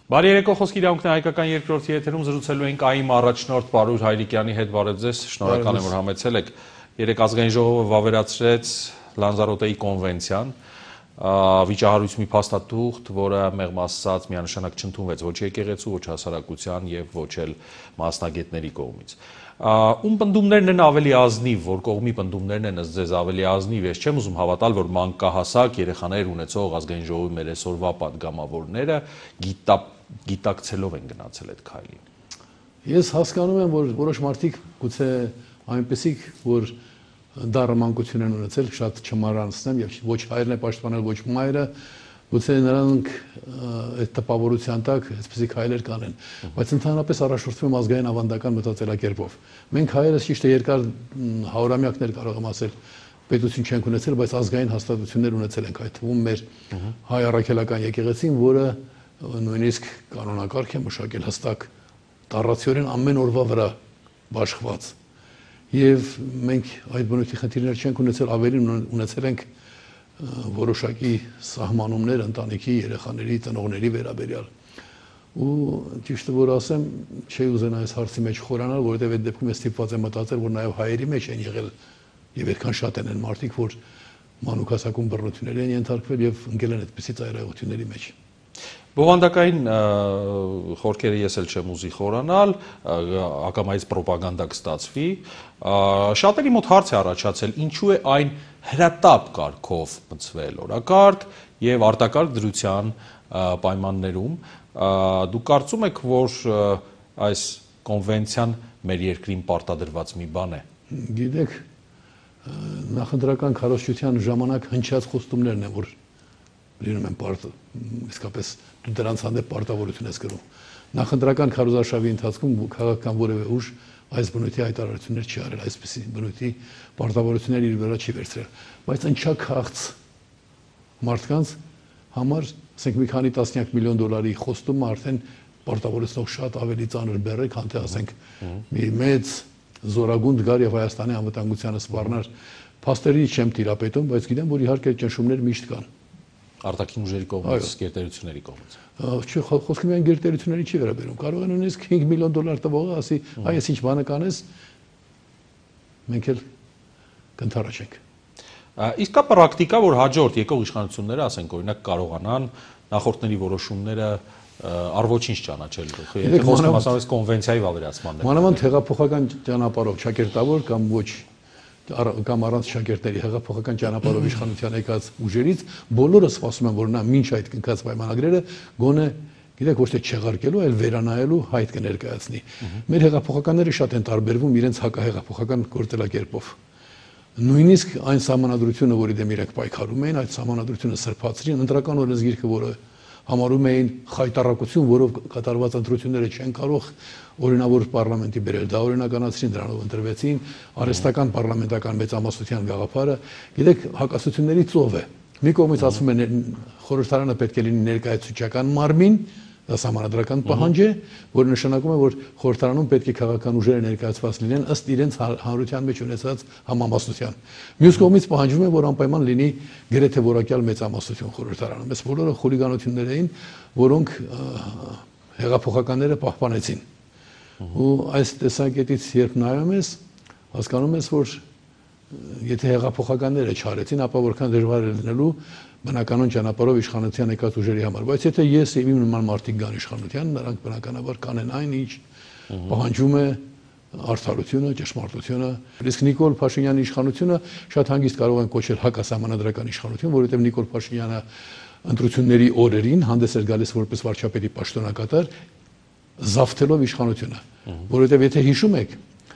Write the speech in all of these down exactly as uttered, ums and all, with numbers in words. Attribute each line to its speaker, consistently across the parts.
Speaker 1: Բարի երեկո, խոսքի իրավունքն է հայկական երկրորդի եթերում զրուցելու ենք ԱԻՄ առաջնորդ Պարուհ Հայրիկյանի հետ, բարև ձեզ, շնորհակալ եմ, որ համեցել եք։ Երեկ ազգային ժողովը վավերացրեց Լանզարոտեի կոնվենցիան, վիճահարույց մի փաստաթուղթ, որը մեղմ ասած միանշանակ չընդունվեց ոչ եկեղեցու, ոչ հասարակության եւ ոչ էլ մասնագետների կողմից։ Ում պնդումներն են ավելի ազնիվ, որ կողմի պնդումներն են ըստ ձեզ ավելի ազնիվ, ես չեմ ուզում հավատալ, որ մանկահասակ երեխաներ ունեցող ազգային ժողովի մեր այսօրվա падգամավորները գիտակցելով են գնացել այդ քայլին։
Speaker 2: Ես հասկանում եմ, որ որոշ մարդիկ գուցե այնպեսիք, որ դառը մանկություն են ունեցել, շատ չմարանցնեմ եւ ոչ հայրն է պաշտպանել, ոչ մայրը, գուցե նրանք այդ տպավորության տակ այսպեսի քայլեր կանեն, բայց ընդհանրապես առաջնորդվում եմ ազգային ավանդական մտածելակերպով։ Մենք հայերս ճիշտ է երկար հարյուրամյակներ կարող եմ ասել պետություն չենք ունեցել, բայց ազգային հաստատություններ ունեցել ենք, այդ թվում մեր հայ առաքելական եկեղեցին, որը նույնիսկ կանոնակարգ է մշակել հստակ տառացիորեն ամեն օրվա վրա բաշխված։ Եվ մենք այդ բնույթի խնդիրներ չենք ունեցել, ավելին ունեցել ենք որոշակի սահմանումներ ընտանիքի, երեխաների, ծնողների վերաբերյալ։ Ու ճիշտը որ ասեմ, չի ուզենա այս հարցի մեջ խորանալ, որովհետև այդ դեպքում ես ստիպված եմ մտածել, որ նաև հայերի մեջ են եղել եւ այդքան շատ են այն մարդիկ, որ մանուկ հասակում բռնությունների են ենթարկվել եւ ընկել են այդպիսի ծայրահեղությունների մեջ։
Speaker 1: Բովանդակային խորքերը ես էլ չեմ ուզի խորանալ, ակամայից պրոպագանդա կստացվի, շատերի մոտ հարց է առաջացել, ինչու է այն հրատապ կարգով մտցվել օրակարգ եւ արտակարգ դրության պայմաններում, դուք կարծում եք, որ այս կոնվենցիան մեր երկրին պարտադրված մի բան է։
Speaker 2: Գիտեք, նախընտրական քարոզչության ժամանակ հնչած խոստումներն են, որ լինում են պարտը, իսկապես դու դրանց հանդեպ պարտավորություն ես կրում։ Նախընտրական քարոզարշավի ընթացքում քաղաքական որևէ ուժ այս բնույթի հայտարարություններ չի արել, այսպիսի բնույթի պարտավորություններ իր վրա չի վերցրել, բայց ընչաքաղց մարդկանց համար, ասենք մի քանի տասնյակ միլիոն դոլարի խոստումը արդեն պարտավորեցնող շատ ավելի ծանր բեռ է, քան թե ասենք մի մեծ զորագունդ գար եւ Հայաստանի անվտանգությանը սպառնար։ Փաստերի չեմ տիրապետում, բայց գիտեմ, որ իհարկե ճնշումներ միշտ կան։
Speaker 1: Արտաքին ուժերի կողմից, գերտերությունների կողմից։
Speaker 2: Չէ, խոսքը միայն գերտերությունների չի վերաբերում։ Կարող է նույնիսկ հինգ միլիոն դոլար տվողը ասի, այս ինչ բանը կանես, մենք էլ կընթառաջենք։
Speaker 1: Իսկ կա պրակտիկա, որ հաջորդ եկող իշխանությունները, ասենք օրինակ, կարողանան նախորդների որոշումները առ ոչինչ ճանաչել։ Եթե խոսքը մասնավորապես կոնվենցիայի վավերացմանն է։
Speaker 2: Մանավանդ հեղափոխական ճանապարհով ճակերտավոր կամ ոչ կամ առանց շագերտների հեղափոխական ճանապարհով իշխանության եկած ուժերից բոլորը սպասում են, որ նա մինչ այդ կնքած պայմանագրերը գոնե, գիտեք, ոչ թե չեղարկելու, այլ վերանայելու հայտ կներկայացնի։ Մեր հեղափոխականները շատ են տարբերվում իրենց հակահեղափոխական գործելակերպով։ Նույնիսկ այն սահմանադրությունը, որի դեմ իրենք պայքարում էին, այդ սահմանադրությունը սրբացրին, ընտրական օրենսգիրքը, որը համարում էին խայտառակություն, որով կատարված ընտրությունները չեն կարող օրինավոր պարլամենտի բերել, դա օրինականացրին, դրանով ընտրվեցին արհեստական պարլամենտական մեծամասնության գաղափարը, գիտեք, հակասությունների ծով է։ Մի կողմից ասում են խորհրդարանը պետք է լինի ներկայացուցչական մարմին, դա սահմանադրական պահանջ է, որը նշանակում է, որ խորհրդարանում պետք է քաղաքական ուժերը ներկայացված լինեն ըստ իրենց հանրության մեջ ունեցած համամասնության։ Մյուս կողմից պահանջվում է, որ անպայման լինի գրեթե որակյալ մեծամասնություն խորհրդարանում։ Այս բոլորը խուլիգանություններ էին, որոնք հեղափոխականները պահպանեցին։ Ու այս տեսակետից երբ նայում ես, հասկանում ես, որ եթե հեղափոխականները չարեցին, ապա որքան դժվար է լինելու բնականon ճանապարհով իշխանության եկած ուժերի համար, բայց եթե ես եւ իմ նման մարդիկ գան իշխանության, նրանք բնականաբար կանեն այն, ինչ պահանջում է արդարությունը, ճշմարտությունը։ Իսկ Նիկոլ Փաշինյանի իշխանությունը շատ հանգիստ կարող են կոչել հակասահմանադրական իշխանություն, որովհետեւ Նիկոլ Փաշինյանը ընտրությունների օրերին հանդես էր գալիս որպես վարչապետի պաշտոնակատար, զավթելով իշխանությունը, որովհետեւ եթե հիշում եք,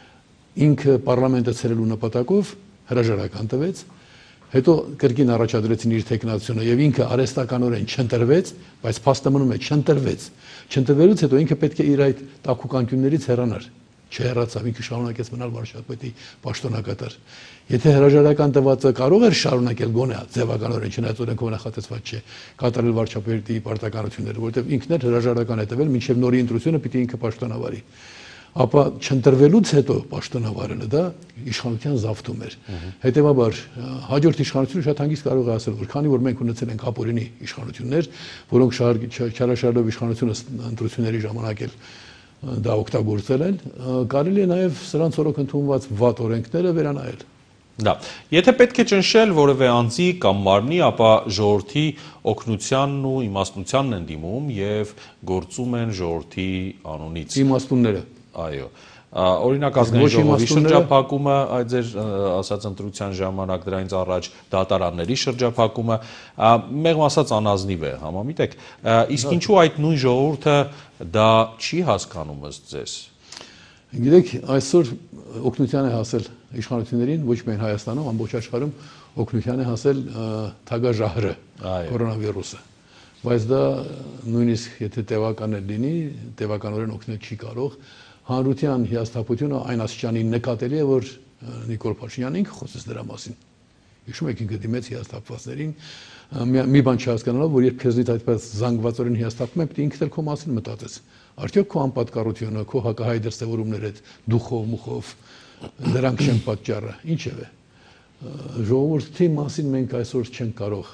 Speaker 2: ինքը պարլամենտը ցրելու նպատակով հրաժարական տվեց, հետո կրկին առաջադրեցին իր տեխնացիոնը եւ ինքը արհեստականորեն չընտրվեց, բայց փաստը մնում է չընտրվեց։ Չընտրվելուց հետո ինքը պետք է իր այդ տակուկանկյուններից հեռանար։ Չհեռացավ, ինքը շարունակեց մնալ վարչապետի պաշտոնակատար։ Եթե հրաժարական տվածը կարող էր շարունակել գոնե ձևականորեն, չնայած օրենքով նախատեսված չէ, կատարել վարչապետի պարտականությունները, որովհետեւ ինքն էլ հրաժարական է տվել, մինչեւ նորի ընտրությունը պիտի ինքը պաշտոնավարի։ ապա չընտրվելուց հետո պաշտոնավարելը դա իշխանության զավթում էր։ Հետևաբար հաջորդ իշխանությունը շատ հանգիստ կարող է ասել, որ քանի որ մենք ունեցել ենք ապօրինի իշխանություններ, որոնք չարաշարելով իշխանությունը ընտրությունների ժամանակ էլ դա օգտագործել են, կարելի է նաև սրանց օրոք ընդունված վատ օրենքները վերանայել։
Speaker 1: Դա, եթե պետք է ճնշել որևէ անձի կամ մարմնի, ապա ժողովրդի օգնությանն ու իմաստնությանն են դիմում եւ գործում են ժողովրդի անունից։
Speaker 2: Իմաստունները։
Speaker 1: Այո։ Օրինակ ազգային ժողովի շրջափակումը, այդ ձեր ասած ընտրության ժամանակ դրանից առաջ դատարանների շրջափակումը, մեղմ ասած անազնիվ է, համամիտ եք։ Իսկ ինչու այդ նույն ժողովուրդը դա չի հասկանում ըստ ձեզ։
Speaker 2: Գիտեք, այսօր օգնության է հասել իշխանություններին, ոչ միայն Հայաստանում, ամբողջ աշխարհում օգնության է հասել թագաժահրը, կորոնավիրուսը։ Բայց դա նույնիսկ եթե տևական է լինի, տևականորեն օգնել չի կարող։ Հանրության հիասթափությունը այն աստիճանի նկատելի է, որ Նիկոլ Փաշինյանն ինքը խոսեց դրա մասին։ Հիշում եք, ինքը դիմեց հիասթափվածներին, մի բան չհասկանալով, որ երբ քեզնից այդպես զանգվածորեն հիասթափում են, պետք է ինքդ էլ քո մասին մտածես։ Արդյոք քո անպատկառությունը, քո հակահայ դրսևորումները, դուխով, մուխով, դրանք չեն պատճառը, ինչևէ։ Ժողովրդի մասին մենք այսօր չենք կարող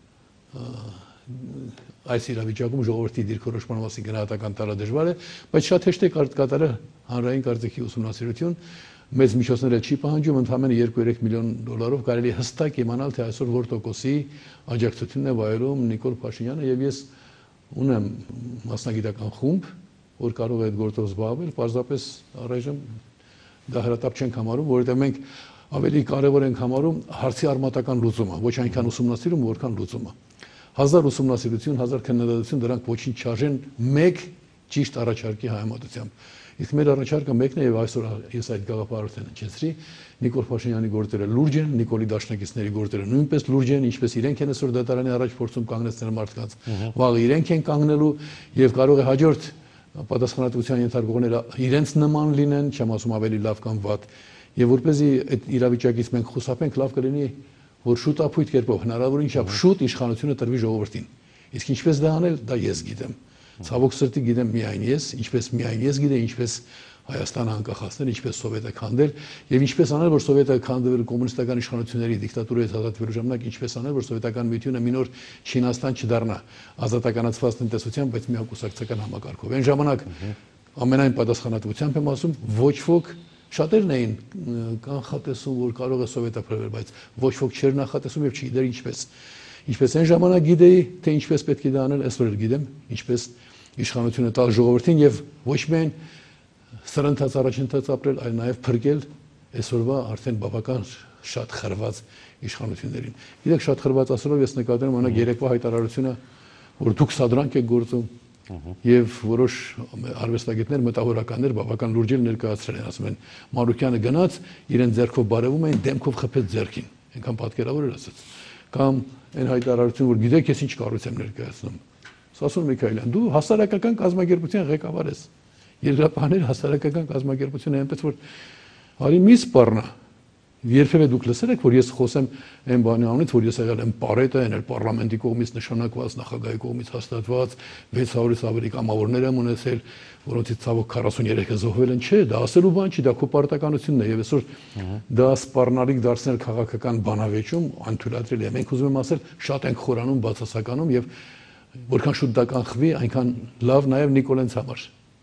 Speaker 2: այս իրավիճակում ժողովրդի դիրքորոշման մասին գնահատական տալը դժվար է, բայց շատ հեշտ է կատարել հանրային կարծիքի ուսումնասիրություն, մեծ միջոցներ չի պահանջում, ընդամենը երկու-երեք միլիոն դոլարով կարելի է հստակ իմանալ, թե այսօր որ տոկոսի աջակցությունն է վայելում Նիկոլ Փաշինյանը, եւ ես ունեմ մասնագիտական խումբ, որ կարող է այդ գործով զբաղվել, պարզապես առայժմ դա հրատապ չենք համարում, որովհետեւ մենք ավելի կարևոր ենք համարում հարցի արմատական լուծումը, ոչ այնքան ուսումնասիրումը, որքան լուծումը։ Հազար ուսումնասիրություն, հազար քննադատություն, դրանք ոչինչ չարժեն մեկ ճիշտ առաջարկի համեմատությամբ։ Իսկ մեր առաջարկը մեկն է եւ այսօր ես այդ գաղափարը հնչեցրի, Նիկոլ Փաշինյանի գործերը լուրջ են, Նիկոլի դաշնակիցների գործերը նույնպես լուրջ են, ինչպես իրենք են այսօր դատարանի առաջ փորձում կանգնեցնել մարդկանց, վաղը իրենք են կանգնելու եւ կարող է հաջորդ պատասխանատվության ենթարկողները իրենց նման լինեն, չեմ ասում ավելի լավ կամ վատ, եւ որպեսզի այդ իրավիճակից մենք խուսափենք, լավ կլինի որ շուտապույտ կերպով հնարավորին չափ շուտ իշխանությունը տրվի ժողովրդին։ Իսկ ինչպես դա անել, դա ես գիտեմ։ Ցավոք սրտի գիտեմ միայն ես, ինչպես միայն ես գիտեմ, ինչպես Հայաստանը անկախացնել, ինչպես սովետը քանդել եւ ինչպես անել, որ սովետը քանդվել կոմունիստական իշխանությունների դիկտատուրայից ազատվելու ժամանակ, ինչպես անել, որ սովետական միությունը մի նոր Չինաստան չդառնա ազատականացված տնտեսությամբ, բայց միակուսակցական համակարգով։ Այն ժամանակ ամենայն պատասխանատվությամբ եմ ասում, ոչ ոք շատերն էին կանխատեսում, որ կարող է սովետը փրկվել, բայց ոչ ոք չէր նախատեսում եւ չգիտեր ինչպես։ Ինչպես այն ժամանակ գիտեի, թե ինչպես պետք է դա անել, այսօր էլ գիտեմ, ինչպես իշխանությունը տալ ժողովրդին եւ ոչ միայն սրընթաց առաջընթաց ապրել, այլ նաեւ փրկել այսօրվա արդեն բավական շատ խրված իշխանություններին։ Գիտեք, շատ խրված ասելով ես նկատում եմ օրինակ երեկվա հայտարարությունը, որ դուք սադրանք եք գործում եւ որոշ արվեստագետներ, մտավորականներ բավական լուրջ ներկայացրել են, ասում են Մարուկյանը գնաց, իրեն ձեռքով բարևում էին, դեմքով խփեց ձեռքին, այնքան պատկերավոր էր ասած։ Կամ այն հայտարարությունը, որ գիտեք ես ինչ կառույց եմ ներկայացնում։ Սասուն Միքայելյան, դու հասարակական կազմակերպության ղեկավար ես։ Երկրապահները հասարակական կազմակերպություն է, այնպես որ արի մի սպառնա։ Երբևէ դուք լսել եք, որ ես խոսեմ այն բանի անունից, որ ես եղել եմ պարետը, այն էլ պարլամենտի կողմից նշանակված, նախագահի կողմից հաստատված, վեց հարյուրից ավելի կամավորներ եմ ունեցել, որոնցից ցավոք քառասուներեքը զոհվել են, չէ, դա ասելու բան չի, դա քո պարտականությունն է, եւ այսօր դա սպառնալիք դարձնել քաղաքական բանավեճում անթույլատրելի է։ Մենք ուզում եմ ասել, շատ ենք խորանում, բացասականում եւ որքան շուտ դա կանխվի, այնքան լավ նաեւ Նիկոլենց համար։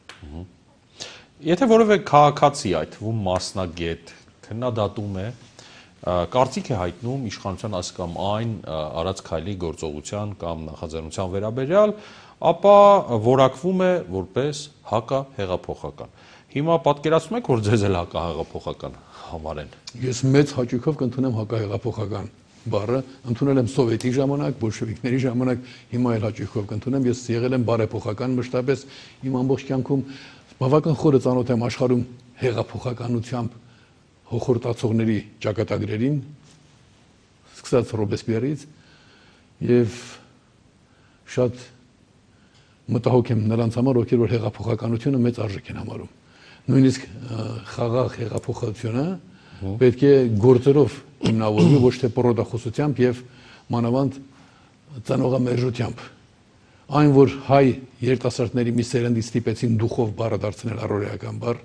Speaker 1: Եթե որևէ քաղաքացի, այդ թվում մասնագետ, քննադատում է, կարծիք է հայտնում իշխանության այս կամ այն արած քայլի գործողության կամ նախաձեռնության վերաբերյալ, ապա որակվում է որպես հակահեղափոխական։ Հիմա պատկերացնում եք, որ ձեզ էլ հակահեղափոխական համարեն։
Speaker 2: Ես մեծ հաճույքով կընդունեմ հակահեղափոխական բառը, ընդունել եմ սովետի ժամանակ, բոլշևիկների ժամանակ, հիմա էլ հաճույքով կընդունեմ, ես եղել եմ բարեփոխական մշտապես իմ ամբողջ կյանքում, բավական խորը ծանոթ եմ աշխարհում հեղափոխականությամբ հոխորտացողների ճակատագրերին, սկսած Ռոբեսպիերից եւ շատ մտահոգ եմ նրանց համար, ովքեր որ հեղափոխականությունը մեծ արժեք են համարում։ Նույնիսկ խաղաղ հեղափոխությունը պետք է գործերով հիմնավորվի, ոչ թե պրոդախոսությամբ եւ մանավանդ ծանողամերժությամբ։ Այն որ հայ երիտասարդների մի սերնդի ստիպեցին դուխով բառը դարձնել առօրեական բառ,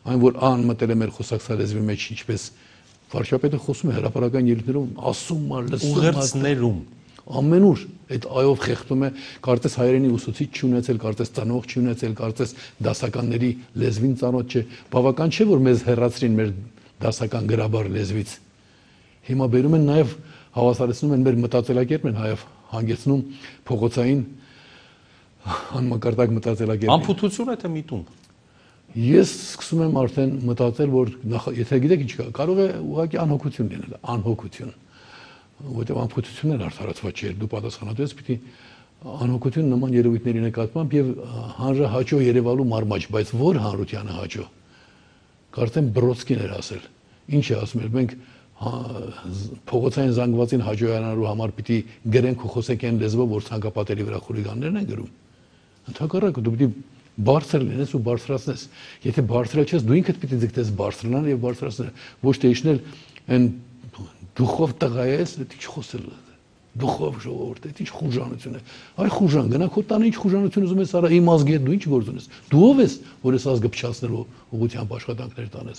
Speaker 2: այն որ անմտել է մեր խոսակցալեզվի մեջ, ինչպես վարչապետը խոսում է հրապարակային ելույթներում, ասում է, լսում է,
Speaker 1: ուղերձներում
Speaker 2: ամենուր այդ այով խեղդում է, կարծես հայերենի ուսուցիչ չի ունեցել, կարծես ծանոթ չի ունեցել, կարծես դասականների լեզվին ծանոթ չէ, բավական չէ որ մեզ հեռացրին մեր դասական գրաբար լեզվից։ Հիմա բերում են նաև հավասարեցնում են մեր մտածելակերպն են հայով հանգեցնում փողոցային անմակարդակ մտածելակերպ։
Speaker 1: Անփութություն է թե միտում։
Speaker 2: Ես սկսում եմ արդեն մտածել, որ եթե գիտեք ինչ կա, կարող է ուղղակի անհոգություն լինել, անհոգություն, որտեղ անփութությունն արդարացված չէ, դու պատասխանատու ես, պիտի անհոգություն նման երևույթների նկատմամբ եւ հանրահաճո Երևանու մարմաճ, բայց որ հանրությանը հաճո։ Կարծեմ Բրոդսկին էր ասել։ Ինչ է ասում էր, մենք փողոցային զանգվածին հաջողանալու համար պիտի գրենք ու խոսենք այն լեզվով, որ ցանկապատերի վրա խուլիգաններն են գրում։ Ընդհակառակը դու պիտի բարձր լինես ու բարձրացնես։ Եթե բարձրացել ես, դու ինքդ պիտի ձգտես բարձրանալ եւ բարձրացնել, ոչ թե իջնել այն դուխով տղա ես, դա ինչ խոսել է։ Դուխով ժողովուրդ, դա ինչ խուժանություն է։ Այ խուժան, գնա քո տանը ինչ խուժանություն ուզում ես արա, իմ ազգի հետ դու ինչ գործ ունես։ Դու ով ես, որ ես ազգը փչացնելու ուղղությամբ աշխատանքներ տանես։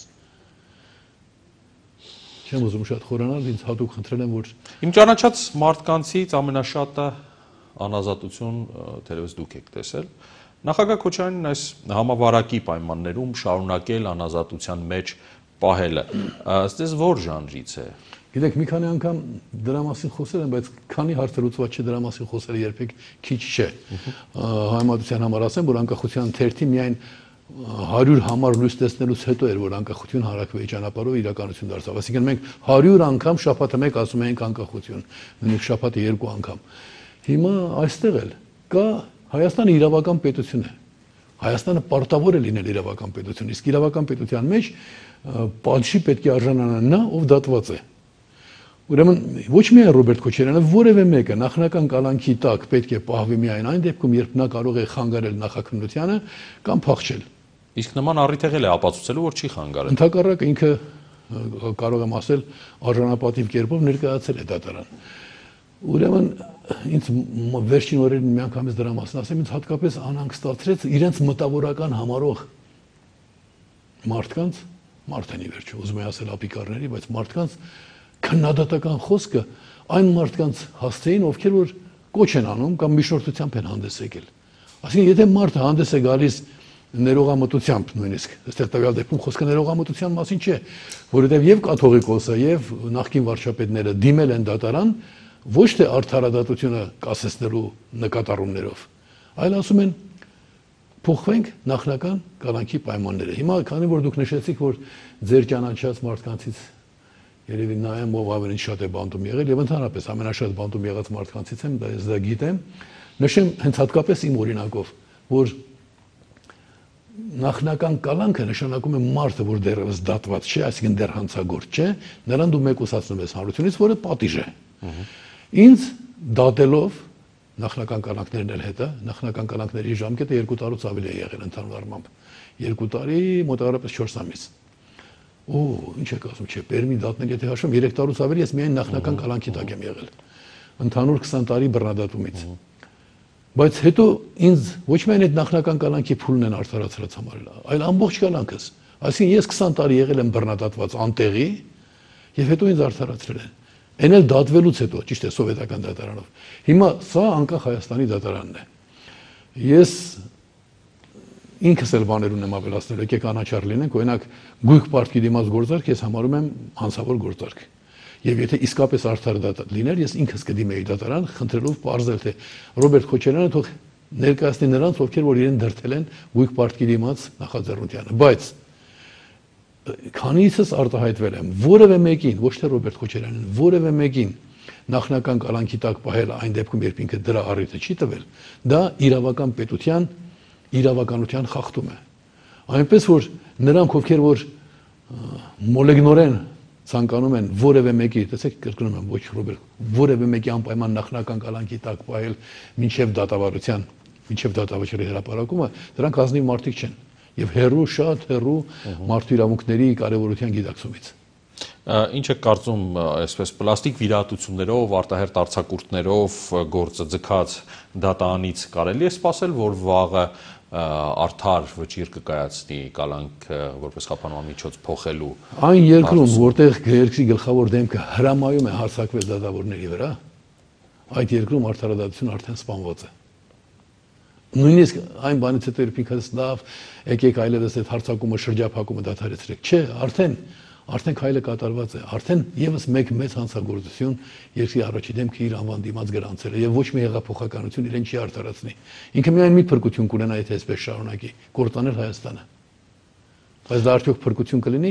Speaker 2: Չեմ ուզում շատ խորանալ, ինձ հատուկ խնդրել եմ, որ
Speaker 1: Իմ ճանաչած մարդկանցից ամենաշատը անազատություն թերևս դուք եք տեսել։ Նախագահ Քոչարյանին այս համավարակի պայմաններում շարունակել անազատության մեջ պահելը, ըստ էս որ ժանրից է։
Speaker 2: Գիտեք, մի քանի անգամ դրա մասին խոսել եմ, բայց քանի հարցը լուծված չէ, դրա մասին խոսելը երբեք քիչ չէ։ Համեմատության համար ասեմ, որ անկախության թերթի միայն հարյուր համար լույս տեսնելուց հետո էր, որ անկախություն հանրաքվեի ճանապարհով իրականություն դարձավ։ Այսինքն մենք հարյուր անգամ շաբաթը մեկ ասում ենք անկախություն, նույնիսկ շաբաթը երկու անգամ։ Հիմա այստեղ էլ կա Հայաստանը իրավական պետություն է։ Հայաստանը պարտավոր է լինել իրավական պետություն, իսկ իրավական պետության մեջ պատժի պետք է արժանանա նա, ով դատված է։ Ուրեմն ոչ միայն Ռոբերտ Քոչարյանը, որևէ մեկը նախնական կալանքի տակ պետք է պահվի միայն այն դեպքում, երբ նա կարող է խանգարել նախաքննությանը կամ փախչել։
Speaker 1: Իսկ նման առիթ եղել է ապացուցելու, որ չի խանգարել։
Speaker 2: Ընդհակառակը ինքը կարող եմ ասել արժանապատիվ կերպով ներկայացել է դատարան։ Ուրեմն ինձ վերջին օրերին մի անգամից դրա մասին ասեմ, ինձ հատկապես անհանգստացրեց իրենց մտավորական համարող մարդկանց, մարդ են ի վերջո, ուզում եմ ասել ապիկարների, բայց մարդկանց քննադատական խոսքը այն մարդկանց հասցեին, ովքեր որ կոչ են անում կամ միջնորդությամբ են հանդես եկել։ Այսինքն, եթե մարդը հանդես է գալիս ներողամտությամբ նույնիսկ, այստեղ տվյալ դեպքում խոսքը ներողամտության մասին չէ, որովհետև եւ կաթողիկոսը եւ նախկին վարչապետները դիմել են դատարան ոչ թե արդարադատությունը կասեցնելու նկատառումներով, այլ ասում են փոխվենք նախնական կալանքի պայմանները։ Հիմա քանի որ դուք նշեցիք, որ ձեր ճանաչած մարդկանցից երևի նա եմ, ով ավելի շատ է բանտում եղել եւ ընդհանրապես ամենաշատ բանտում եղած մարդկանցից եմ, դա ես դա գիտեմ, նշեմ հենց հատկապես իմ օրինակով, որ նախնական կալանքը նշանակում է մարդը, որ դեռևս դատված չէ, այսինքն դեռ հանցագործ չէ, նրան դու մեկուսացնում ես հանրությունից, որը պատիժ է։ Ինձ դատելով նախնական կալանքներն էլ հետը, նախնական կալանքների ժամկետը երկու տարուց ավելի է եղել ընդհանուր առմամբ։ Երկու տարի, մոտավորապես չորս ամիս։ Օ, ինչ եք ասում, չէ, Պերմի դատներ, եթե հաշվեմ, երեք տարուց ավելի ես միայն նախնական կալանքի տակ եմ եղել։ Ընդհանուր քսան տարի բռնադատումից։ Բայց հետո ինձ ոչ միայն այդ նախնական կալանքի փուլն են արդարացրած համարել, այլ ամբողջ կալանքս։ Այսինքն ես քսան տարի եղել եմ բռնադատված անտեղի եւ հետո ինձ արդարացրել են։ Այն էլ դատվելուց հետո, ճիշտ է, սովետական դատարանով։ Հիմա սա անկախ Հայաստանի դատարանն է։ Ես ինքս էլ բաներ ունեմ ավելացնել, եկեք անաչառ լինենք, օրինակ գույք պարտքի դիմաց գործարք ես համարում եմ հանցավոր գործարք։ Եվ եթե իսկապես արդար դա լիներ, ես ինքս կդիմեի դատարան, խնդրելով պարզել, թե Ռոբերտ Քոչարյանը թող ներկայացնի նրանց, ովքեր որ իրեն դրդել են գույք պարտքի դիմաց նախաձեռնությանը։ Բայց քանիցս արտահայտվել եմ, որևէ մեկին, ոչ թե Ռոբերտ Քոչարյանին, որևէ մեկին նախնական կալանքի տակ պահել այն դեպքում, երբ ինքը դրա առիթը չի տվել, դա իրավական պետության իրավականության խախտում է։ Այնպես որ նրանք, ովքեր որ մոլեգնորեն ցանկանում են որևէ մեկի, տեսեք, կրկնում եմ, ոչ Ռոբերտ, որևէ մեկի անպայման նախնական կալանքի տակ պահել մինչև դատավարության, մինչև դատավճռի հրապարակումը, դրանք ազնիվ մարդիկ չեն եւ հերու շատ հերու մարդու իրավունքների կարեւորության գիտակցումից։
Speaker 1: Ինչ է կարծում, այսպես պլաստիկ վիրահատություններով, արտահերտ արձակուրդներով գործը ձգած դատարանից կարելի է սպասել, որ վաղը արդար վճիռ կկայացնի կալանքը որպես խափանման միջոց փոխելու
Speaker 2: այն երկրում, որտեղ երկրի գլխավոր դեմքը հրամայում է հարձակվել դատավորների վրա, այդ երկրում արդարադատությունը արդեն սպանված է։ Նույնիսկ այն բանից հետո երբ ինքս լավ եկեք այլևս այդ հարձակումը շրջափակումը դադարեցրեք, չէ, արդեն արդեն քայլը կատարված է, արդեն եւս մեկ մեծ հանցագործություն երկրի առաջի դեմքը իր անվան դիմաց գրանցել է եւ ոչ մի հեղափոխականություն իրեն չի արդարացնի։ Ինքը միայն մի փրկություն կունենա, եթե այսպես շարունակի կործանել Հայաստանը։ Բայց դա արդյոք փրկություն կլինի։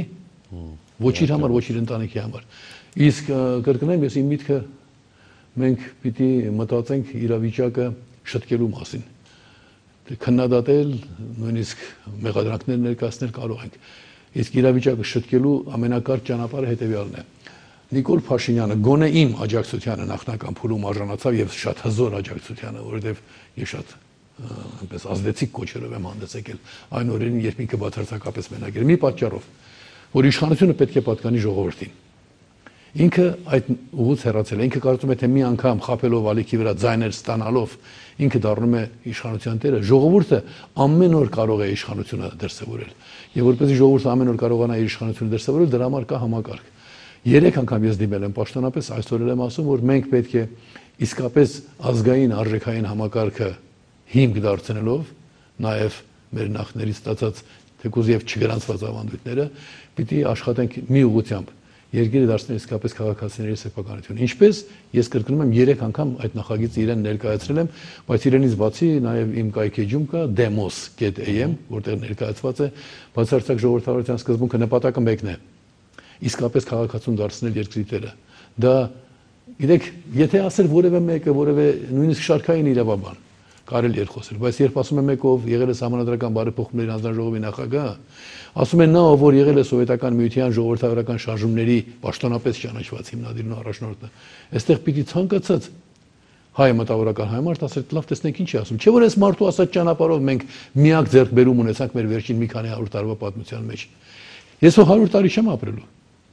Speaker 2: Ոչ իր համար, ոչ իր ընտանիքի համար։ Իսկ կրկնեմ, ես իմ միտքը մենք պիտի մտածենք իրավիճակը շտկելու մասին։ Քննադատել, նույնիսկ մեղադրանքներ ներկայացնել կարող ենք։ Իսկ իրավիճակը շտկելու ամենակարճ ճանապարհը հետևյալն է։ Նիկոլ Փաշինյանը գոնե իմ աջակցությանը նախնական փուլում արժանացավ եւ շատ հզոր աջակցությանը, որովհետեւ ես շատ այնպես ազդեցիկ կոչերով եմ հանդես եկել այն օրերին, երբ ինքը բացարձակապես մենակ էր, մի պատճառով, որ իշխանությունը պետք է պատկանի ժողովրդին։ Ինքը այդ ուղուց հեռացել է, ինքը կարծում է թե մի անգամ խափելով ալիքի վրա ձայներ ստանալով ինքը դառնում է իշխանության տերը, ժողովուրդը ամեն օր կարող է իշխանությունը դրսևորել։ Եվ որպեսզի ժողովուրդը ամեն օր կարողանա իր իշխանությունը դրսևորել, դրա համար կա համակարգ։ Երեք անգամ ես դիմել եմ պաշտոնապես, այսօր եմ ասում, որ մենք պետք է իսկապես ազգային արժեքային համակարգը հիմք դարձնելով, նաև մեր նախներից ստացած թեկուզ եւ չգրանցված ավանդույթները, պիտի աշխատենք մի ուղղությամբ երկիրը դարձնել իսկապես քաղաքացիների սեփականություն։ Ինչպես ես կրկնում եմ երեք անգամ այդ նախագիծը իրեն ներկայացրել եմ, բայց իրենից բացի նաև իմ կայքեջում կա demos dot a m, որտեղ ներկայացված է բացարձակ ժողովրդավարության սկզբունքը, նպատակը մեկն է։ Իսկապես քաղաքացուն դարձնել երկրի տերը։ Դա գիտեք, եթե ասել որևէ մեկը, որևէ նույնիսկ շարքային իրավաբան կարելի էր խոսել, բայց երբ ասում է մեկով եղել է համանդրական բարեփոխումների հանձնաժողովի նախագահ, ասում է նա, որ եղել է սովետական միության ժողովրդավարական շարժումների պաշտոնապես ճանաչված հիմնադիրն ու առաջնորդը, այստեղ պիտի ցանկացած հայ մտավորական հայ մարդ ասել, լավ տեսնենք ինչ է ասում, չէ՞ որ այս մարդու ասած ճանապարհով մենք միակ ձեռքբերում ունեցանք մեր վերջին մի քանի հարյուր տարվա պատմության մեջ։ Ես հո հարյուր տարի չեմ ապրելու։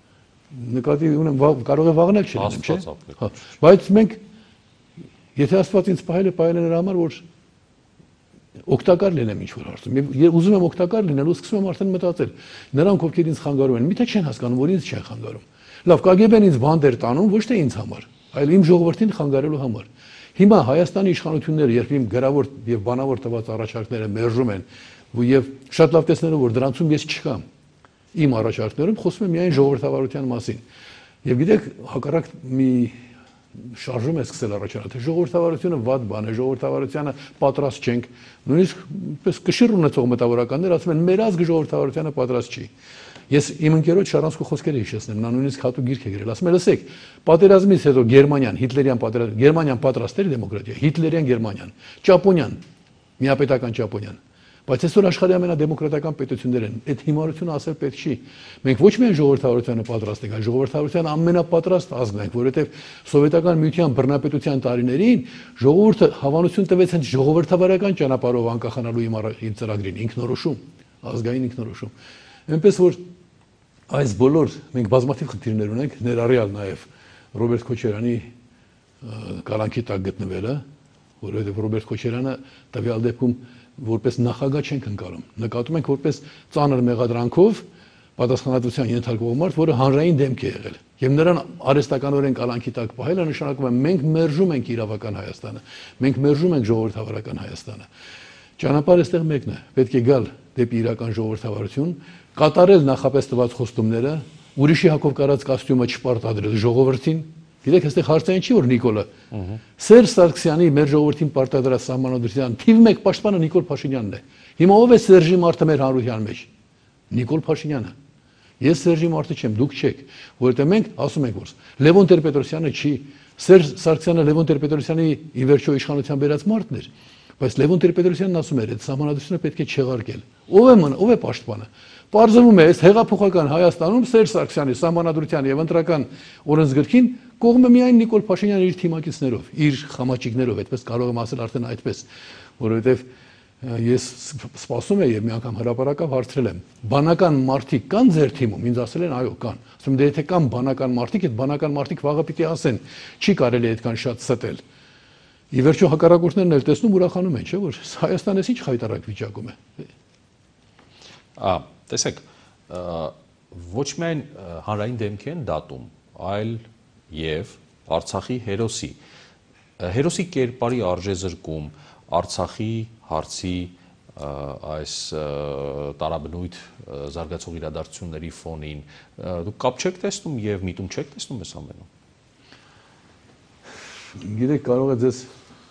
Speaker 2: Նկատի ունեմ, կարող է վաղնել չլինեմ, չէ՞։ Բայց մենք եթե Աստված ինձ պահել է, պահել է նրա համար, որ օգտակար լինեմ ինչ-որ հարցում։ Եվ ուզում եմ օգտակար լինել, ու սկսում եմ արդեն մտածել։ Նրանք, ովքեր ինձ խանգարում են, միթե չեն հասկանում, որ ինձ չեն խանգարում։ Լավ, կա գե բեն ինձ բանտ էր տանում, ոչ թե ինձ համար, այլ իմ ժողովրդին խանգարելու համար։ Հիմա Հայաստանի իշխանությունները, երբ իմ գրավոր եւ բանավոր տված առաջարկները մերժում են, եւ շատ լավ տեսնելով, որ դրանցում ես չկամ, իմ առաջարկներում խոսում եմ միայն ժողովրդավարության մասին։ Եվ գիտեք, հակառակ մի շարժում է սկսել առաջանալ, թե ժողովրդավարությունը վատ բան է, ժողովրդավարությանը պատրաստ չենք, նույնիսկ պես կշիռ ունեցող մտավորականներ ասում են, մեր ազգը ժողովրդավարությանը պատրաստ չի։ Ես իմ ընկերոջ Շարանսկու խոսքերը հիշեցնեմ, նա նույնիսկ հատուկ գիրք է գրել, ասում է, լսեք, պատերազմից հետո Գերմանիան, հիտլերյան պատերազմ, Գերմանիան պատրաստ էր դեմոկրատիա, հիտլերյան Գերմանիան, Ճապոնիան, միապետական Ճապոնիան։ Բայց այսօր աշխարհի ամենադեմոկրատական պետություններն են, այդ հիմարությունը ասել պետք չի։ Մենք ոչ միայն ժողովրդավարությանը պատրաստ ենք, այլ ժողովրդավարության ամենապատրաստ ազգն ենք, որովհետև սովետական միության բռնապետության տարիներին ժողովուրդը հավանություն տվեց հենց ժողովրդավարական ճանապարհով անկախանալու իմ ծրագրին, ինքնորոշում, ազգային ինքնորոշում։ Այնպես որ այս բոլոր մենք բազմաթիվ խնդիրներ ունենք, ներառյալ նաև Ռոբերտ Քոչարյանի կալանքի տակ գտնվելը, որովհետև Ռոբերտ Քոչարյանը տվյալ դեպքում որպես նախագահ չենք ընկալում։ Նկատում ենք որպես ծանր մեղադրանքով պատասխանատվության ենթարկվող մարդ, որը հանրային դեմք է եղել։ Եվ նրան արհեստականորեն կալանքի տակ պահելը նշանակում է մենք մերժում ենք իրավական Հայաստանը, մենք մերժում ենք ժողովրդավարական Հայաստանը։ Ճանապարհը այստեղ մեկն է, պետք է գալ դեպի իրական ժողովրդավարություն, կատարել նախապես տված խոստումները, ուրիշի հակով կարած կոստյումը չպարտադրել ժողովրդին։ Գիտեք, այստեղ հարցային չի, որ Նիկոլը Սերժ Սարգսյանի մեր ժողովրդին պարտադրած սահմանադրության թիվ մեկ պաշտպանը Նիկոլ Փաշինյանն է։ Հիմա ով է Սերժի մարդը մեր հանրության մեջ։ Նիկոլ Փաշինյանը։ Ես Սերժի մարդը չեմ, դուք չեք, որովհետև մենք ասում ենք, որ Լևոն Տեր-Պետրոսյանը չի, Սերժ Սարգսյանը Լևոն Տեր-Պետրոսյանի ի վերջո իշխանության բերած մարդն էր, բայց Լևոն Տեր-Պետրոսյանն ասում էր, այդ սահմանադրությունը պետք է չեղարկել։ Ով է մն, ով է պաշտպանը։ Պարզվում է, այս հեղափոխական Հայաստանում Սերժ Սարգսյանի սահմանադրության եւ ընտրական օրենսգրքին կողմը միայն Նիկոլ Փաշինյանը իր թիմակիցներով, իր խամաճիկներով, այդպես կարող եմ ասել արդեն այդպես, որովհետեւ ես սպասում եմ եւ մի անգամ հրապարակավ հարցրել եմ, բանական մարդիկ կան ձեր թիմում, ինձ ասել են այո, կան։ Ասում եմ, դե եթե կան բանական մարդիկ, այդ բանական մարդիկ վաղը պիտի ասեն, չի կարելի այդքան շատ ստել։ Ի վերջո հակառակորդներն էլ տեսնում ուրախանում են, չէ՞ որ Հայաստանը ինչ խայտարակ վիճակում է։
Speaker 1: Ա, տեսեք, ոչ միայն հանրային դեմքի են դատում, այլ եւ Արցախի հերոսի հերոսի կերպարի արժեզրկում, Արցախի հարցի այս տարաբնույթ զարգացող իրադարձությունների ֆոնին դուք կապ չեք տեսնում եւ միտում չեք տեսնում այս ամենում։
Speaker 2: Գիտեք, կարող է ձեզ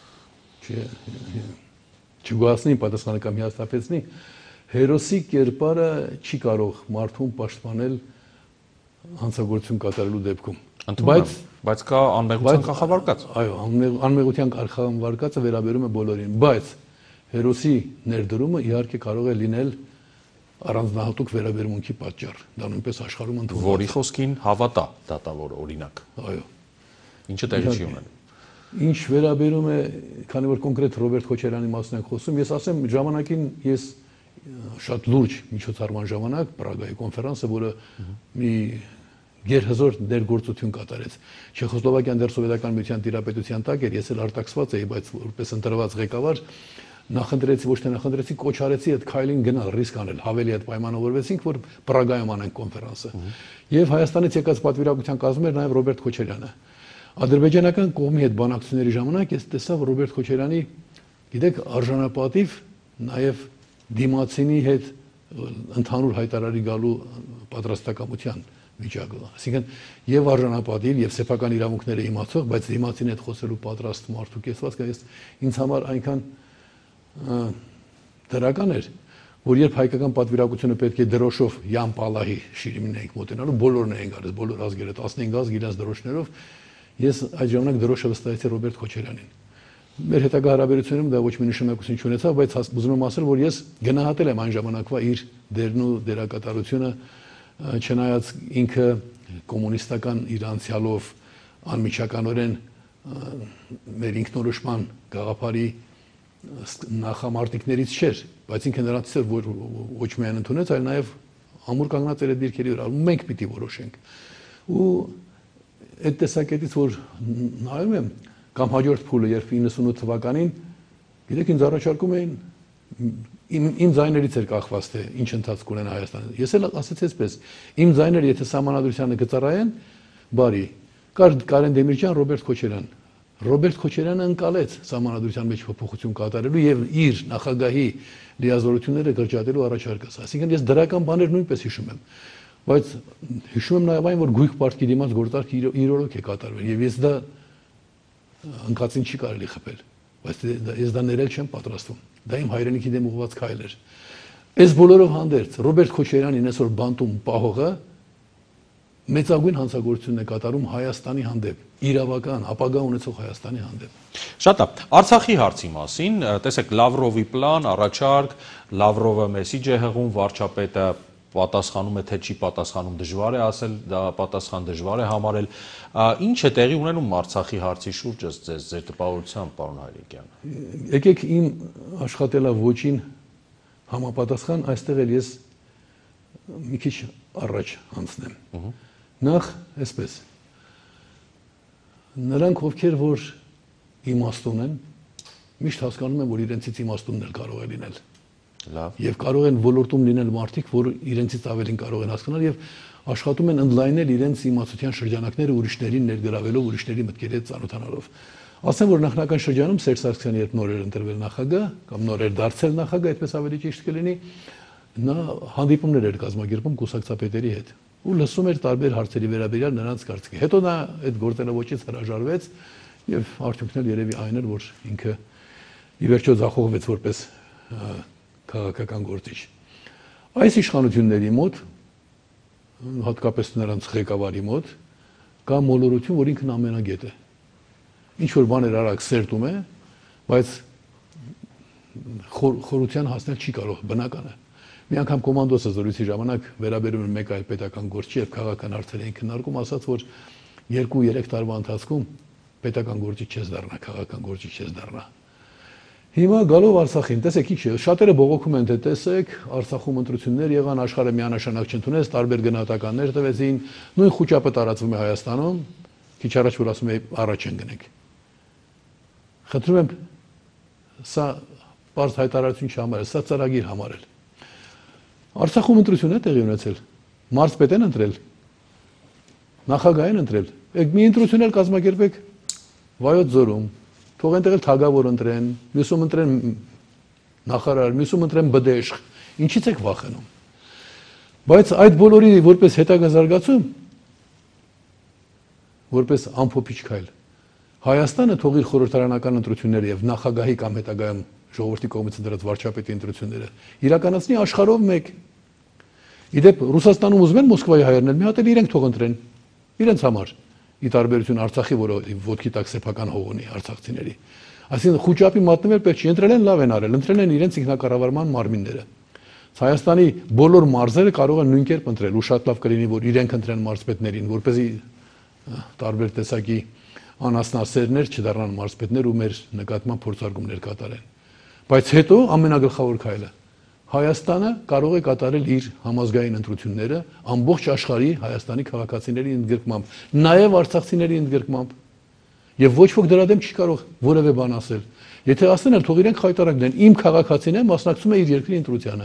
Speaker 2: չգոհացնի, պատասխանը կամ հիասթափեցնի, հերոսի կերպարը չի կարող մարդուն պաշտպանել հանցագործություն կատարելու դեպքում։
Speaker 1: Բայց բայց կա անմեղության կանխավարկած։
Speaker 2: Այո, անմեղության կանխավարկածը վերաբերում է բոլորին, բայց հերոսի ներդրումը իհարկե կարող է լինել առանձնահատուկ վերաբերմունքի պատճառ։ Դա նույնպես աշխարհում ընդունված է։
Speaker 1: Որի խոսքին հավատա դատավորը, օրինակ։
Speaker 2: Այո։
Speaker 1: Ինչը տեղի չի ունենում։
Speaker 2: Ինչ վերաբերում է, քանի որ կոնկրետ Ռոբերտ Քոչարյանի մասն ենք խոսում, ես ասեմ, ժամանակին ես շատ լուրջ միջոցառման ժամանակ Պրագայի կոնֆերանսը, որը մի գերհզոր ներգործություն կատարեց։ Չեխոսլովակիան դեռ սովետական միության տիրապետության տակ էր, ես էլ արտաքսված էի, բայց որպես ընտրված ղեկավար նախընտրեցի, ոչ թե նախընտրեցի, կոչ արեցի այդ քայլին գնալ, ռիսկ անել, հավելի հետ պայմանավորվեցինք, որ Պրագայում անենք կոնֆերանսը։ Եվ Հայաստանից եկած պատվիրակության կազմում էր նաև Ռոբերտ Քոչարյանը։ Ադրբեջանական կողմի հետ բանակցությունների ժամանակ ես տեսա Ռոբերտ Քոչարյանի, գիտեք, արժանապատիվ նաև դիմացինի հետ ընդհանուր հայտարարի գալու պատրաստակամության վիճակը, այսինքն եւ արժանապատիվ եւ սեփական իրավունքները իմացող, բայց դիմացին հետ խոսելու պատրաստ մարդու կեսվածքը ես ինձ համար այնքան դրական էր, որ երբ հայկական պատվիրակությունը պետք է դրոշով Յան Պալահի շիրիմին էինք մոտենալու, բոլորն էին գալիս, բոլոր ազգերը տասնհինգ ազգ իրենց դրոշներով, ես այդ ժամանակ դրոշը վստահեցի Ռոբերտ Քոչարյանին։ Մեր հետագա հարաբերությունում դա ոչ մի նշանակություն չունեցավ, բայց ուզում եմ ասել, որ ես գնահատել եմ այն ժամանակվա իր դերն ու դերակատարությունը, չնայած ինքը կոմունիստական իր անցյալով անմիջականորեն մեր ինքնորոշման գաղափարի նախամարտիկներից չէր, բայց ինքը նրանից էր, որ ոչ միայն ընդունեց, այլ նաև ամուր կանգնած էր այդ դիրքերի վրա, մենք պիտի որոշենք։ Ու այդ տեսակետից որ նայում եմ, կամ հաջորդ փուլը, երբ իննսունութ թվականին, գիտեք, ինձ առաջարկում էին իմ իմ ձայներից էր կախված թե ինչ ընթացք ունենա Հայաստանը։ Ես էլ ասացի այսպես, իմ ձայները եթե սահմանադրությանը գծառայեն, բարի, կար Կարեն Դեմիրճյան, Ռոբերտ Քոչարյան։ Ռոբերտ Քոչարյանը ընկալեց սահմանադրության մեջ փոփոխություն կատարելու եւ իր նախագահի լիազորությունները կրճատելու առաջարկս։ Այսինքն ես դրական բաներ նույնպես հիշում եմ, բայց հիշում եմ նաեւ այն, որ գույք պարտքի դիմաց գործարք իր օրոք է կատարվել եւ ես դա ընկածին չի կարելի խփել, բայց ես դա ներել չեմ պատրաստվում։ Դա իմ հայրենիքի դեմ ուղղված քայլ էր։ Այս բոլորով հանդերձ Ռոբերտ Քոչարյանին այսօր բանտում պահողը մեծագույն հանցագործությունն է կատարում Հայաստանի հանդեպ, իրավական ապագա ունեցող Հայաստանի հանդեպ։
Speaker 1: Շատ է։ Արցախի հարցի մասին, տեսեք, Լավրովի պլան, առաջարկ, Լավրովը մեսիջ է հղում, վարչապետը պատասխանում է, թե չի պատասխանում, դժվար է ասել, դա պատասխան դժվար է համարել։ Ինչ է տեղի ունենում Արցախի հարցի շուրջ ձեզ ձեր տպավորությամբ, պարոն Հայրիկյան։
Speaker 2: Եկեք իմ աշխատելավոճին համապատասխան այստեղ էլ ես մի քիչ առաջ անցնեմ։ Նախ այսպես, նրանք ովքեր որ իմաստուն են, միշտ հասկանում են, որ իրենցից իմաստունն էլ կարող է լինել։
Speaker 1: Լավ։
Speaker 2: Եվ կարող են ոլորտում լինել մարդիկ, որ իրենցից ավելին կարող են հասկանալ եւ աշխատում են ընդլայնել իրենց իմացության շրջանակները ուրիշներին ներգրավելով, ուրիշների մտքերի հետ ծանոթանալով։ Ասեմ, որ նախնական շրջանում Սերժ Սարգսյանը երբ նոր էր ընտրվել նախագահ, կամ նոր էր դարձել նախագահ, այդպես ավելի ճիշտ կլինի, նա հանդիպումներ էր կազմակերպում կուսակցապետերի հետ ու լսում էր տարբեր հարցերի վերաբերյալ նրանց կարծիքը։ Հետո նա այդ գործելավոճից հրաժարվեց եւ արդյունքն էլ երևի այն էր, որ ինքը ի վերջո ձախողվեց որպես քաղաքական գործիչ։ Այս իշխանությունների մոտ, հատկապես նրանց ղեկավարի մոտ, կա մոլորություն, որ ինքն ամենագետ է։ Ինչ որ բաներ արագ սերտում է, բայց խորության հասնել չի կարող, բնական է։ Մի անգամ կոմանդոսը զրույցի ժամանակ վերաբերում էր մեկ այլ պետական գործի եւ քաղաքական հարցեր էին քննարկում, ասաց, որ երկու-երեք տարվա ընթացքում պետական գործիչ չես դառնա, քաղաքական գործիչ չես դառնա։ Հիմա գալով Արցախին, տեսեք ինչ է, շատերը բողոքում են, թե տեսեք, Արցախում ընտրություններ եղան, աշխարհը միանշանակ չընդունեց, տարբեր գնահատականներ տվեցին, նույն խոճապը տարածվում է Հայաստանում, քիչ առաջ որ ասում էի, առաջ են գնենք։ խնդրում եմ սա բարձ հայտարարություն չհամարել, սա ծրագիր համարել։ Արցախում ընտրություն է տեղի ունեցել, մարզպետ են ընտրել, նախագահ են ընտրել, եք մի ընտրություն էլ կազմակերպեք Վայոց ձորում, թող այնտեղ էլ թագավոր ընտրեն, մյուսում ընտրեն նախարար, մյուսում ընտրեն բդեշխ, ինչից եք վախենում։ Բայց այդ բոլորի որպես հետագա զարգացում, որպես ամփոփիչ քայլ, Հայաստանը թող իր խորհրդարանական ընտրությունները եւ նախագահի կամ հետագայում ժողովրդի կողմից ընտրած վարչապետի ընտրությունները իրականացնի աշխարհով մեկ։ Իդեպ Ռուսաստանում ուզում են Մոսկվայի հայերն էլ մի հատ էլ իրենք թող ընտրեն, իրենց համար, ի տարբերություն Արցախի, որը ոտքի տակ սեփական հող ունի արցախցիների։ Այսինքն խոճապի մատնվել պետք չի, ընտրել են, լավ են արել, ընտրել են իրենց ինքնակառավարման մարմինները։ Հայաստանի բոլոր մարզերը կարող են նույն կերպ ընտրել ու շատ լավ կլինի, որ իրենք ընտրեն մարզպետներին, որպեսզի տարբեր տեսակի անասնասերներ չդառնան մարզպետներ ու մեր նկատմամբ փորձարկումներ կատարեն։ Բայց հետո ամենագլխավոր քայլը Հայաստանը կարող է կատարել իր համազգային ընտրությունները ամբողջ աշխարհի Հայաստանի քաղաքացիների ընդգրկմամբ, նաև արցախցիների ընդգրկմամբ։ Եվ ոչ ոք դրա դեմ չի կարող որևէ բան ասել։ Եթե ասեն էլ թող իրենք խայտարակ դեն, իմ քաղաքացին է, մասնակցում է իր երկրի ընտրությանը։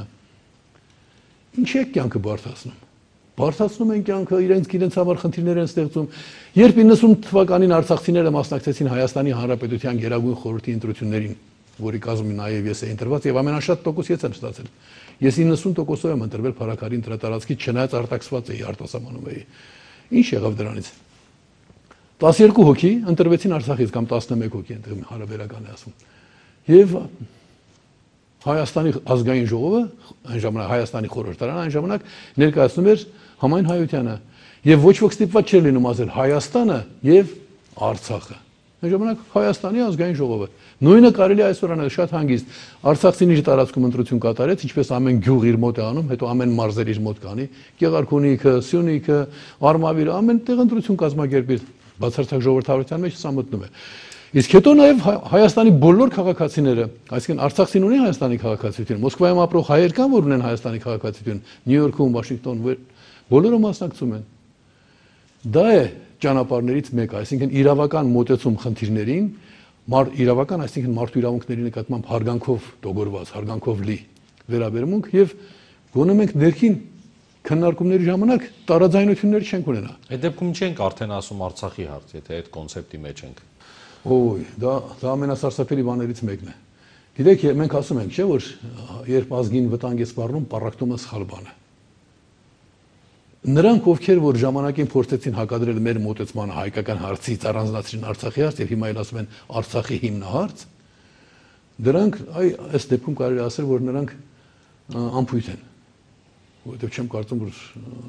Speaker 2: Ինչ է կյանքը բարդացնում։ Բարդացնում են կյանքը, իրենց իրենց համար խնդիրներ են ստեղծում։ Երբ իննսուն թվականին արցախցիները մասնակցեցին Հայաստանի Հանրապետության Գերագույն խորհրդի ընտրություններին, որի կազմում նաև ես էի ընտրված եւ ամենաշատ տոկոս ես եմ ստացել։ Ես իննսուն տոկոսով եմ ընտրվել Փարաքարի ընտրատարածքի, չնայած արտաքսված էի, արտասահմանում էի։ Ինչ եղավ դրանից։ տասներկու հոգի ընտրվեցին Արցախից կամ տասնմեկ հոգի այնտեղ հարաբերական է ասում։ Եվ Հայաստանի ազգային ժողովը, այն ժամանակ Հայաստանի խորհրդարանը այն ժամանակ ներկայացնում էր համայն հայությանը եւ ոչ ոք ստիպված չէր լինում ասել Հայաստանը եւ Արցախը։ Այն ժամանակ Հայաստանի ազգային ժողովը։ Նույնը կարելի է այսօր անել շատ հանգիստ։ Արցախցին իր տարածքում ընտրություն կատարեց, ինչպես ամեն գյուղ իր մոտ է անում, հետո ամեն մարզեր իր մոտ կանի, Գեղարքունիքը, Սյունիքը, Արմավիրը, ամեն տեղ ընտրություն կազմակերպի, բացարձակ ժողովրդավարության մեջ սա մտնում է։ Իսկ հետո նաև Հայաստանի բոլոր քաղաքացիները, այսինքն Արցախցին ունի Հայաստանի քաղաքացիություն, Մոսկվայում ապրող հայեր կան, որ ունեն Հայաստանի քաղաքացիություն, Նյու Յորքում, Վաշինգտոն, բոլորը մասնակցում են։ Դա է ճանապարհներից մեկը, այսինքն իրավական մոտեցում խնդիրներին, մար իրավական, այսինքն մարդու իրավունքների նկատմամբ հարգանքով տոգորված, հարգանքով լի վերաբերմունք եւ գոնե մենք ներքին քննարկումների ժամանակ տարաձայնություններ չենք ունենա։
Speaker 1: Այդ դեպքում չենք արդեն ասում Արցախի հարց, եթե այդ կոնցեպտի մեջ ենք։
Speaker 2: Ոյ, դա դա ամենասարսափելի բաներից մեկն է։ Գիտեք, մենք ասում ենք, չէ՞, որ երբ ազգին վտանգ է սպառնում, պառակտումը սխալ բան է։ Նրանք, ովքեր որ ժամանակին փորձեցին հակադրել մեր մոտեցմանը հայկական հարցից, առանձնացրին Արցախի հարց եւ հիմա էլ ասում են Արցախի հիմնահարց, դրանք այ այս դեպքում կարելի ասել, որ նրանք անփույթ են, որովհետեւ չեմ կարծում, որ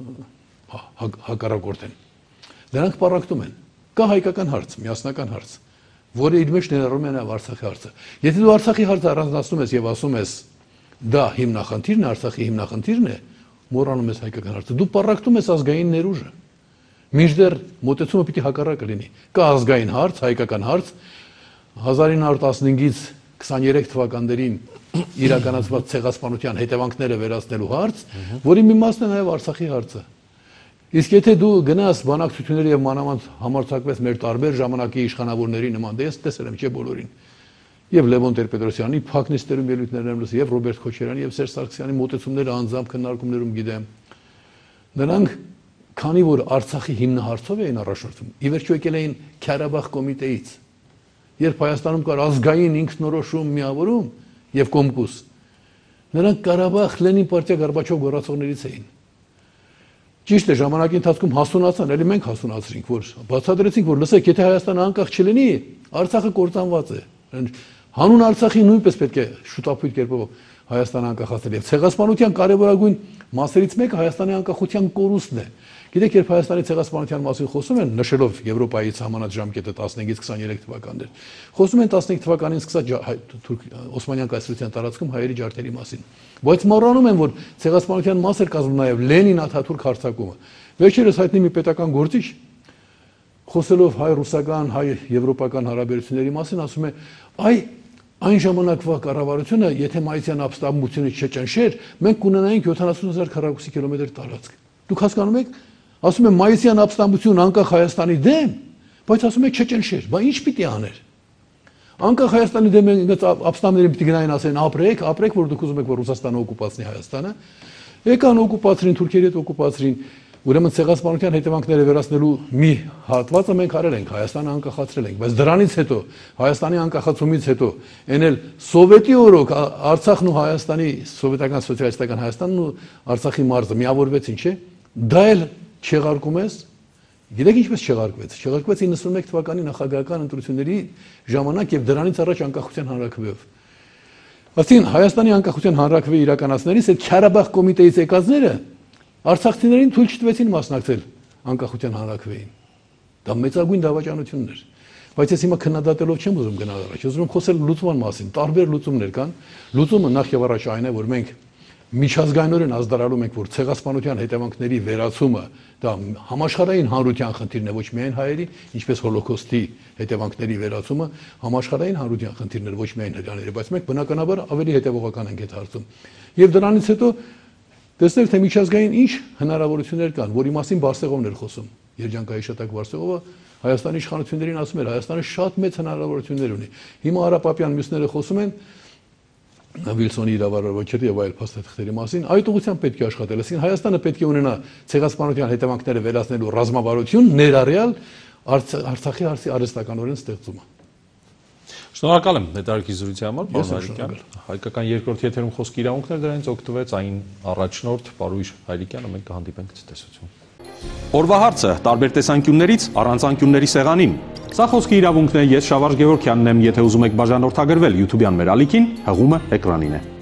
Speaker 2: հակառակորդ են։ Դրանք պառակտում են։ Կա հայկական հարց, միասնական հարց, որը իր մեջ ներառում է նաև Արցախի հարցը։ Եթե դու Արցախի հարցը առանձնացնում ես եւ ասում ես դա հիմնախնդիրն է, Արցախի հիմնախնդիրն է, մոռանում ես հայկական հարցը, դու պառակտում ես ազգային ներուժը։ Մինչդեռ մոտեցումը պիտի հակառակը լինի։ Կա ազգային հարց, հայկական հարց, հազար ինը հարյուր տասնհինգից քսաներեք թվականներին իրականացված ցեղասպանության հետևանքները վերացնելու հարց, որի մի մասն է նաև Արցախի հարցը։ Իսկ եթե դու գնաս բանակցությունների եւ մանավանդ համարձակվես մեր տարբեր ժամանակի իշխանավորների նման, դե ես տեսել եմ չէ բոլորին, եւ Լևոն Տեր-Պետրոսյանի փակնիստերում ելույթներն եմ լսել, եւ Ռոբերտ Քոչարյանի եւ Սերժ Սարգսյանի մոտեցումները անձամբ քննարկումներում գիտեմ։ Նրանք քանի որ Արցախի հիմնահարցով էին առաջնորդվում, ի վերջո եկել էին Քարաբախ կոմիտեից, երբ Հայաստանում կար ազգային ինքնորոշում միավորում եւ կոմկուս, նրանք Ղարաբաղ Լենին պարտիա Գորբաչով գոռացողներից էին։ Ճիշտ է, ժամանակի ընթացքում հասունացան, էլի մենք հասունացրինք, որ բացատրեցինք, որ լսեք, եթե Հայաստանը անկախ չլինի, Արցախը կործանված է։ Հանուն Արցախի նույնպես պետք է շուտապույտ կերպով Հայաստանը անկախացնել։ Եվ ցեղասպանության կարևորագույն մասերից մեկը Հայաստանի անկախության կորուստն է։ Գիտեք, երբ Հայաստանի ցեղասպանության մասին խոսում են, նշելով Եվրոպայից համանած ժամկետը տասնհինգից քսաներեք թվականներ, խոսում են տասնհինգ թվականին սկսած Օսմանյան կայսրության տարածքում հայերի ջարդերի մասին։ Բայց մոռանում են, որ ցեղասպանության մաս էր կազմում նաև Լենին-Աթաթուրք հարձակումը։ Վերջերս հայտնի մի պետական գործիչ խոսելով հայ-ռուսական, հայ-եվրոպական հարաբերությունների մասին ասում է, այ այն ժամանակվա կառավարությունը, եթե մայիսյան ապստամբությունից չճնշեր, մենք կունենայինք յոթանասուն հազար քառակուսի կիլոմետր տարածք։ Դուք հասկանում եք, ասում եմ մայիսյան ապստամբություն անկախ Հայաստանի դեմ, բայց ասում եք չճնշեր, բա ինչ պիտի աներ։ Անկախ Հայաստանի դեմ ապստամբներին պիտի գնային ասեն ապրեք, ապրեք, որ դուք ուզում եք որ Ռուսաստանը օկուպացնի Հայաստանը։ Եկան օկուպացրին, թուրքերի հետ օկուպացրին, ուրեմն ցեղասպանության հետևանքները վերացնելու մի հատվածը մենք արել ենք, Հայաստանը անկախացրել ենք, բայց դրանից հետո Հայաստանի անկախացումից հետո էնել սովետի օրոք Արցախն ու Հայաստանի սովետական սոցիալիստական Հայաստանն ու Արցախի մարզը միավորվեցին, չէ՞։ Դա էլ չեղարկում ես։ Գիտեք ինչպես չեղարկվեց։ Չեղարկվեց իննսունմեկ թվականի նախագահական ընտրությունների ժամանակ եւ դրանից առաջ անկախության հանրաքվեով։ Այսինքն Հայաստանի անկախության հանրաքվեի իրականացնելիս այդ Ղարաբաղ կոմիտեից եկածները արցախցիներին թույլ չտվեցին մասնակցել անկախության հանրաքվեին։ Դա մեծագույն դավաճանությունն էր։ Բայց ես հիմա քննադատելով չեմ ուզում գնալ առաջ, ուզում եմ խոսել լուծման մասին։ Տարբեր լուծումներ կան։ Լուծումը նախ եւ առաջ այն է, որ մենք միջազգայինորեն ազդարարում ենք, որ ցեղասպանության հետևանքների վերացումը դա համաշխարհային հանրության խնդիրն է, ոչ միայն հայերի, ինչպես հոլոկոստի հետևանքների վերացումը համաշխարհային հանրության խնդիրն է, ոչ միայն հրեաների, բայց մենք բնականաբար ավելի հետևողական ենք այդ հարցում։ Եվ դրանից հետո տեսնել թե միջազգային ինչ հնարավորություններ կան, որի մասին Բարսեղովն էր խոսում։ Երջանկայի շտակ Բարսեղովը Հայաստանի իշխանություններին ասում էր, Հայաստանը շատ մեծ հնարավորություններ ունի։ Հիմա Արա Պապյան մյուսները խոսում են Վիլսոնի իրավարարողջերի եւ այլ փաստաթղթերի մասին, այդ ուղղությամբ պետք է աշխատել։ Այսինքն Հայաստանը պետք է ունենա ցեղասպանության հետևանքները վերացնելու ռազմավարություն, ներառյալ Արցախի հարցի արհեստականորեն ստեղծումը։
Speaker 1: Շնորհակալ եմ հետարքի զրույցի համար, պարոն Հայրիկյան։ Հայկական երկրորդ եթերում խոսքի իրավունքներ դրանից օգտվեց այն առաջնորդ Պարույր Հայրիկյանը, մենք կհանդիպենք ցտեսություն։
Speaker 3: Օրվա հարցը տարբեր տեսանկյուններից առանց անկյունների սեղանին։ Սա խոսքի իրավունքն է, ես Շավարժ Գևորգյանն եմ, եթե ուզում եք բաժանորդագրվել YouTube-յան մեր ալիքին, հղումը էկրանին է։